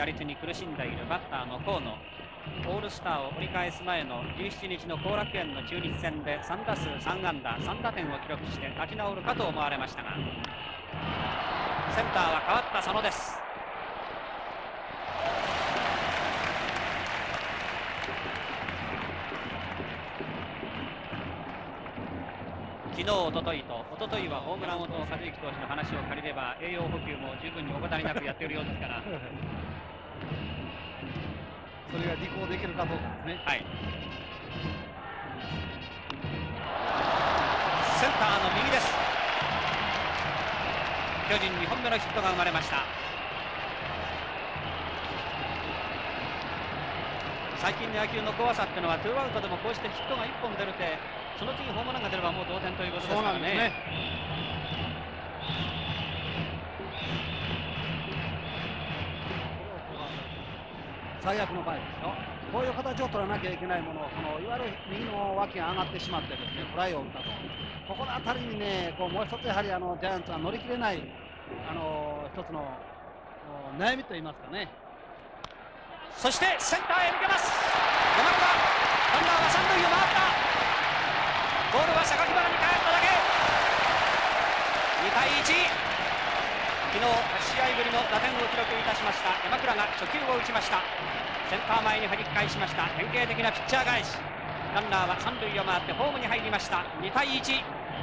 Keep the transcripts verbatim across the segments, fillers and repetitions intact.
打率に苦しんでいるバッターの河野。オールスターを折り返す前のじゅうしちにちの後楽園の中日戦でさんだすうさんあんださんだてんを記録して立ち直るかと思われましたが、センターは変わった佐野です。昨日、おとといと、おとといはホームラン王と和之投手の話を借りれば栄養補給も十分に怠りなくやっているようですからそれが履行できるかどうかですね。 はい。センターの右です。巨人にほんめのヒットが生まれました。最近の野球の怖さっていうのはツーアウトでもこうしてヒットがいっぽん出るってその次ホームランが出ればもう同点ということですからね。 最悪の場合ですよ。こういう形を取らなきゃいけないものを、このいわゆる右の脇が上がってしまってですね、フライを打ったと。ここの辺りにね、こうもう一つやはりあのジャイアンツが乗り切れないあの一つの悩みといいますかね。 そしてセンターへ抜けます。山村、ランナーは三塁を回った。ボールは榊原に返っただけ。にたいいち。昨日はちしあいぶりの打点を記録いたしました山倉が初球を打ちました。センター前にはじき返しました。典型的なピッチャー返し。ランナーは三塁を回ってホームに入りました。にたいいち。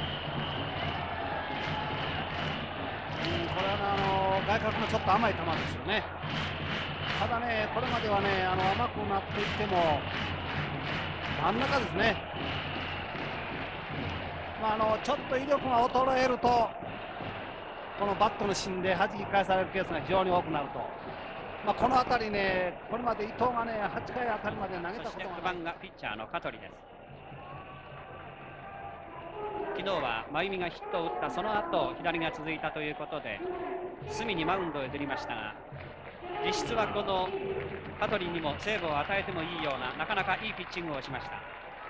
これはあの外角のちょっと甘い球ですよね。ただね、これまではね、あの甘くなっていっても真ん中ですね。まあ、あのちょっと威力が衰えるとこのバットの芯で弾き返されるケースが非常に多くなると、まあ、この辺りね、これまで伊藤がねはちかいあたりまで投げたことがない。そしてくばんがピッチャーの香取です。昨日は真由美がヒットを打ったその後左が続いたということで隅にマウンドへ移りましたが、実質はこの香取にもセーブを与えてもいいようななかなかいいピッチングをしました。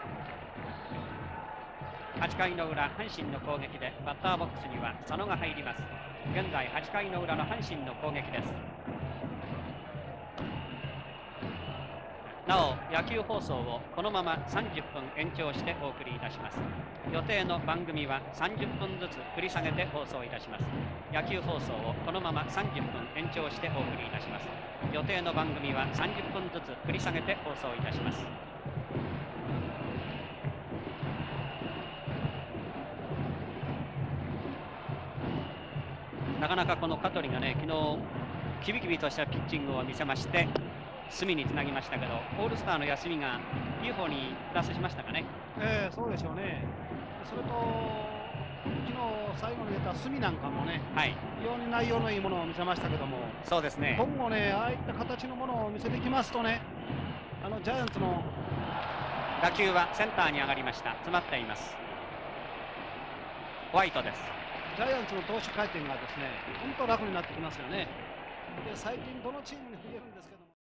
はちかいの裏、阪神の攻撃でバッターボックスには佐野が入ります。現在はちかいの裏の阪神の攻撃です。なお野球放送をこのままさんじゅっぷん延長してお送りいたします。予定の番組はさんじゅっぷんずつ繰り下げて放送いたします。野球放送をこのままさんじゅっぷん延長してお送りいたします。予定の番組はさんじゅっぷんずつ繰り下げて放送いたします。なかなかこの香取がね、昨日キビキビとしたピッチングを見せまして隅につなぎましたけど、オールスターの休みがいい方にプラスしましたかね。 えー、そうでしょうね。それと昨日最後に出た隅なんかもね、はい、非常に内容のいいものを見せましたけども、 そうですね、 今後ね、ああいった形のものを見せてきますとね、あのジャイアンツの打球はセンターに上がりました。詰まっています。ホワイトです。 ジャイアンツの投手回転がですね、本当楽になってきますよね。で最近どのチームに増えるんですけども。